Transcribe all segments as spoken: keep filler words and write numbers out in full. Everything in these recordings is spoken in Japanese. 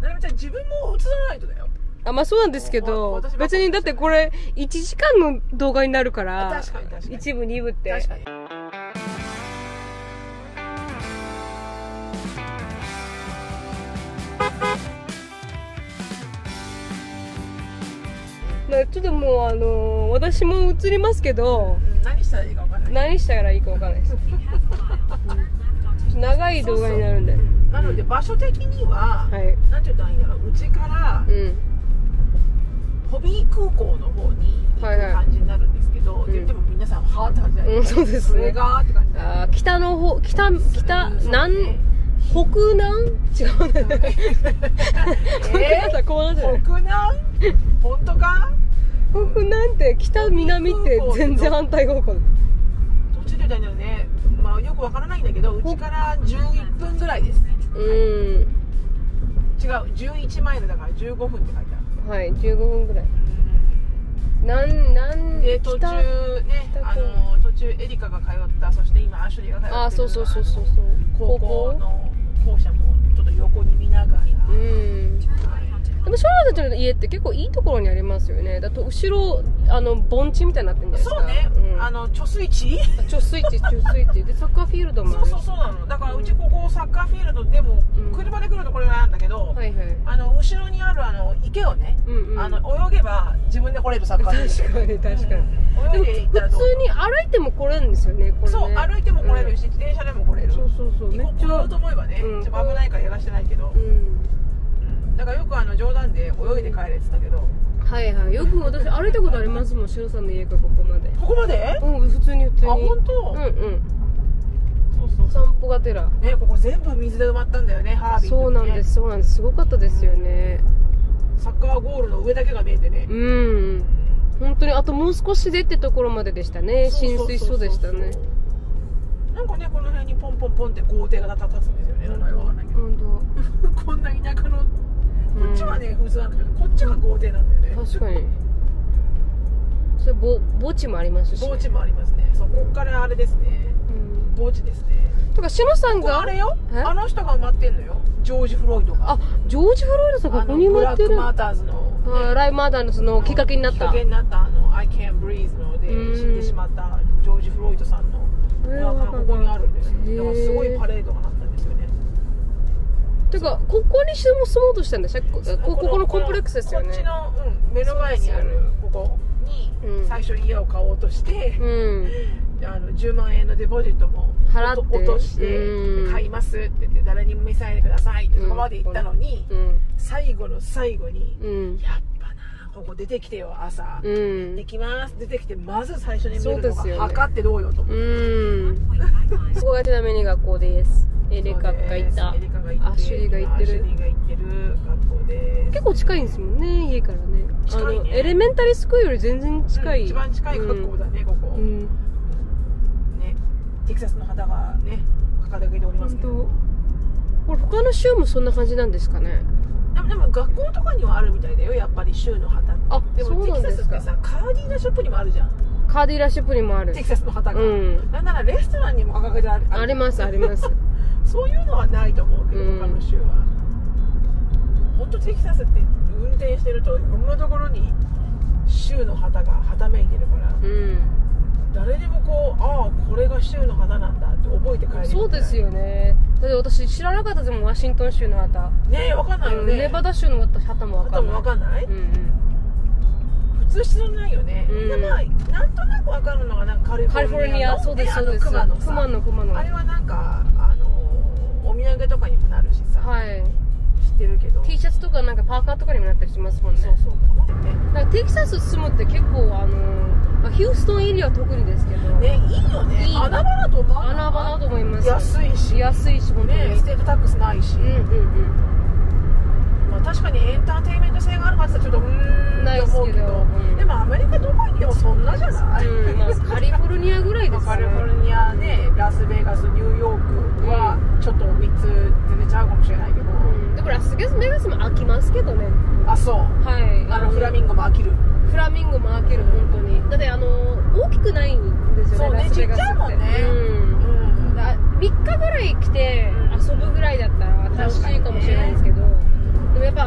なるみちゃん自分も映さないとだよ。 あ、まあそうなんですけど、別にだってこれいちじかんの動画になるから、 確かに確かに一部二部って。 確かに。 まあちょっともうあのー、私も映りますけど、 うん、何したらいいか分からない。 何したらいいか分からないです。うん、長い動画になるんで。 そうそう、なので場所的には、はい、なんて言ったらいいんだろう、うちから、うん、ホビー空港の方に行く感じになるんですけど、はいはい、で, でも皆さんはーって感じじゃないですか、うん、そうですね。それがーって感じで、 あ、北の方、北、北、南、北南違うね。えー、こうなっちゃう。 北南本当か？ 北南って北南って全然反対方向だ。 どっちで言ったらいいんだろうね。まあよくわからないんだけど、うちからじゅういっぷんぐらいですね。うん。違う、じゅういちマイルだからじゅうごふんって書いてある。 はい、じゅうごふんぐらい。なんなんで途中ね、あの途中エリカが通った、そして今アシュリーが通ってる、 あ、そうそうそうそうそう、 高校の校舎もちょっと横に見ながら、うん、 でもショーたちの家って結構いいところにありますよね。だと後ろあの盆地みたいになってるんじゃないですか。 そうね、うん、あの貯水池貯水池貯水池でサッカーフィールドもある。 そうそうそうなの。だからうちここサッカーフィールドでも、うん、車で来るところなんだけど、はいはい、あの後ろにあるあの池をね、うんうん、あの泳げば自分で来れるサッカーフィールド。確かに確かに、うん、泳いで行ったらどう？ 普通に歩いても来れるんですよね、これね。 そう、歩いても来れるし、うん、自転車でも来れる。 そうそうそう、 めっちゃ来ようと思えばね、うん、ちょっと危ないからやらしてないけど、うん、だからよくあの冗談で泳いで帰れって言ったけど、 はいはい、よく私歩いたことありますもん、しのさんの家からここまで。 ここまで？ うん、普通に普通に。 あ、本当？ うんうん。そうそう、散歩がてらね、ここ全部水で埋まったんだよね、ハービー、ね、 そうなんです、そうなんです、すごかったですよね。 サッカーゴールの上だけが見えてね、 うん、本当にあともう少しでってところまででしたね。浸水しそうでしたね。 なんかね、この辺にポンポンポンって豪邸が立つんですよね。名前わかんないけど、本当こんな田舎のこっちはね、普通なんだけど、こっちが豪邸なんだよね。 確かに。それぼ墓地もありますし、ね、 墓地もありますね。そう、こっからあれですね、うん、墓地ですね。 とかしのさんがあれよ、あの人が埋まってんのよ、ジョージ・フロイドが。 あ、ジョージ・フロイドさんがここに埋まってる。 ブラックマーターズの、 ね、あ、ライブマーターズのきっかけになった。 きっかけになったあの I Can't Breathe ので死んでしまったジョージ・フロイドさんのお墓がここにあるんですよ。だからすごいパレードがなったんですよね。 てかここに住もうとしてるんでしょ。こここのコンプレックスですよね。 こっちの、うん、目の前にあるここに最初家を買おうとして、うん、あのじゅうまんえんのデポジットも払って落として買いますって言って誰にも見せないでくださいってそこまで言ったのに、うん、最後の最後に、うん、やっぱなここ出てきてよ朝、うん、できます出てきてまず最初に見るのが測ってどうよと思って、うん、 そこがちなみに学校です。エリカがいた、アシュリーが行ってる学校で結構近いんですもんね、家からね。あのエレメンタリースクールより全然近い、 うん、一番近い学校だね、うん、ここ、うん、ね、テキサスの旗がね掲げておりますけど、 これ他の州もそんな感じなんですかね。 でも、でも学校とかにはあるみたいだよ、やっぱり州の旗って。あ、でもテキサスってさ、カーディーラショップにもあるじゃん。 カーディーラショップにもある、 テキサスの旗が、うん、なんならレストランにも掲げてある。 ありますありますそういうのはないと思うけど、うん、他の州は本当テキサスって運転してるといろんなところに州の旗がはためいてるから、うん、誰でもこう、ああこれが州の旗なんだって覚えて帰れる。 そうですよね。だって私知らなかったですもん、ワシントン州の旗ねえ、分かんないよね。 ネバダ州の旗も分かんない。旗も分かんない、うんうん、普通知らないよね、うん、みんなまあなんとなく分かるのがなんかカリフォルニアの、 そうですそうです、 熊のさ、 熊の熊のあれはなんかあのお土産とかにもなるしさ、はい、知ってるけど T シャツとかなんかパーカーとかにもなったりしますもんね。 そうそう、 だからテキサス住むって結構あの、まあ、ヒューストンエリアは特にですけどね、いいよね。いい穴場だと思う。 穴場だと思います。 安いし安いし本当に、 ね、ステートタックスないし、うんうんうん、まあ、確かにエンターテインメント性があるかって言ったらちょっとうーんないですけど、うん、でもアメリカどこ行ってもそんなじゃない、うん、まあ、カリフォルニアぐらいですね。カリフォルニアね、ラスベガス、ニューヨークはちょっとみっつ全然ちゃうかもしれないけど、うん、 でもラスベガスも飽きますけどね。 あ、そう、はい、あのフラミンゴも飽きる。 フラミンゴも飽きる、本当に。だってあの大きくないんですよね、ラスベガスって。そうね、ちっちゃいもんね、うんうん、だみっかぐらい来て遊ぶぐらいだったら楽しいかもしれないですけど、でもやっぱ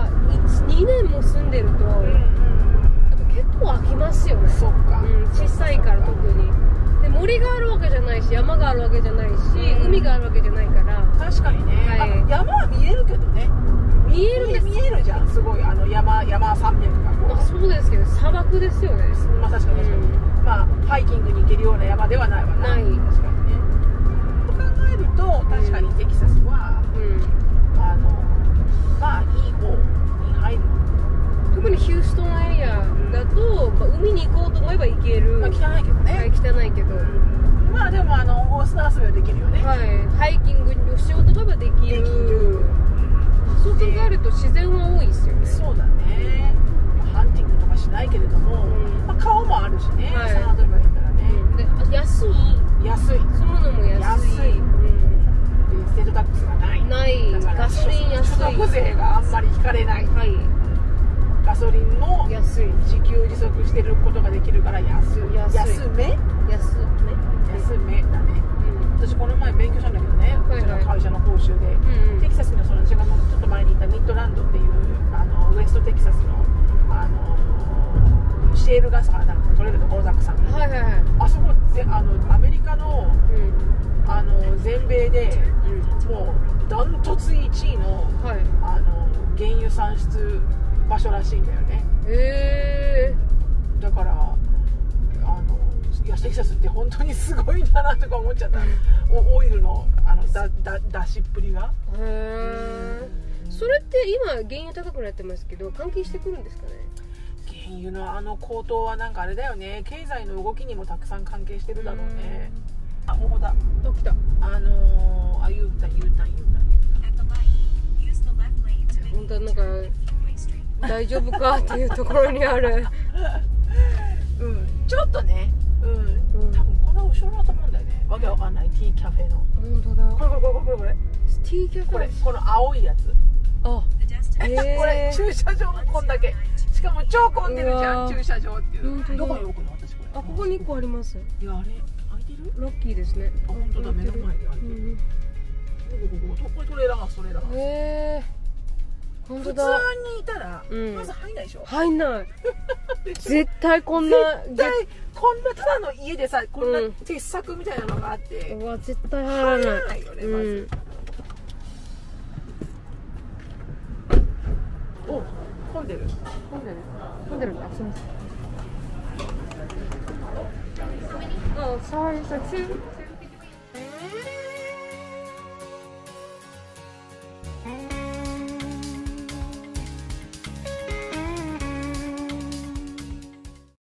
ないし、山があるわけじゃないし、うん、海があるわけじゃないから。 確かにね、はい、山は見えるけどね。 見えるんです。 見えるじゃん、すごい、あの山、山山脈がこう。 まあ、そうですけど、砂漠ですよね。 まあ確かに確かに、うん、まあハイキングに行けるような山ではないわな。ない。確かにね。と考えると、確かにテキサスは、うん、あのまあいい方に入る。 特にヒューストンエリアだと、まあ、海に行こうと思えば行ける。 まあ汚いけどね。 はい、汚いけど。 まあでもあの砂遊びはできるよね。 はい、ハイキングをしようと思えばできる。できる。そう考えると自然は多いですよね。 そうだね。まあ、ハンティングとかしないけれども、うんまあ、顔もあるしね。はい、サンドルがいたらね。 うん、で安い。 安い。 住むのも安い。安い。うん、 でステートタックスがない。ない。 ガソリン安い。 所得税があんまり引かれない。はい。ガソリンも安い。自給自足してることができるから安い。安い。安め？安め。安めだね。うん、私この前勉強したんだけどね。こちらの会社の報酬で、うんうん、テキサスのその私がちょっと前に行ったミッドランドっていうあのウエストテキサスのあのシェールガスが取れるところたくさん。はいはいはい。あそこであのアメリカの、うん、あの全米で、うん、もうダントツいちいの、はい、あの原油産出場所らしいんだよね。へえ。だからあのいやテキサスって本当にすごいんだなとか思っちゃった。オイルのあのだだ出しっぷりが。へえ。それって今原油高くなってますけど関係してくるんですかね。原油のあの高騰はなんかあれだよね。経済の動きにもたくさん関係してるだろうね。あ、ここだ。あ、来た。あのー、あ、U ターン U ターン U ターン U ターン。 本当なんか大丈夫かっていうところにある。 うん、ちょっとね。うん、うん、多分この後ろだと思うんだよね。わけわかんないティーキャフェの。本当だ。これこれこれこれこれ。ティーキャフェ。これこの青いやつ。あ、えー、これ駐車場もこんだけ。しかも超混んでるじゃん駐車場っていう。どこに置くの私これ。あ、ここにいっこあります。いやあれ開いてる？ラッキーですね。あ、本当だ目の前で開いてる。うん、こここここれトレーラーがトレーラー。へえ。本当だ。普通にいたら、うん、まず入んないでしょ。入んない。絶対こんな絶対こんなただの家でさこんな鉄柵みたいなのがあって、うん、うわ絶対入らない。入らないよねまず。うん、お混んでる混んでる混んでるんだ。すみません。Oh, sorry, so two.